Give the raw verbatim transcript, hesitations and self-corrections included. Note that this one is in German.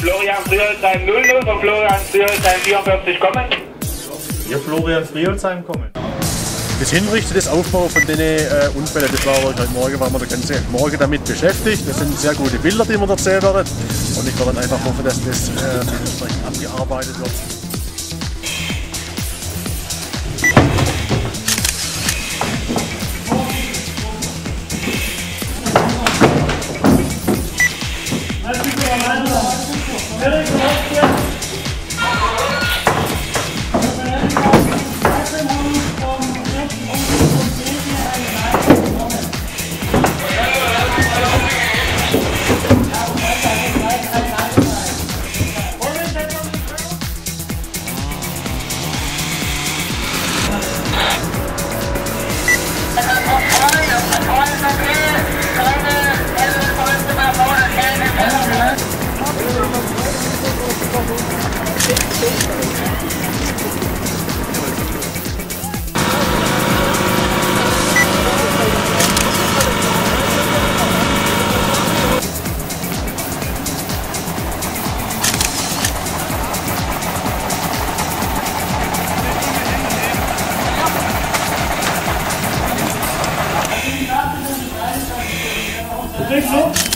Florian Friolsheim null null von Florian Friolsheim vierundvierzig kommen. Hier Florian Friolsheim kommen. Das Hinrichten, das Aufbau von den äh, Unfällen, das war heute Morgen, waren wir den ganzen Morgen damit beschäftigt. Das sind sehr gute Bilder, die mir erzählt werden. Und ich werde dann einfach hoffen, dass das äh, entsprechend abgearbeitet wird. Nicht so?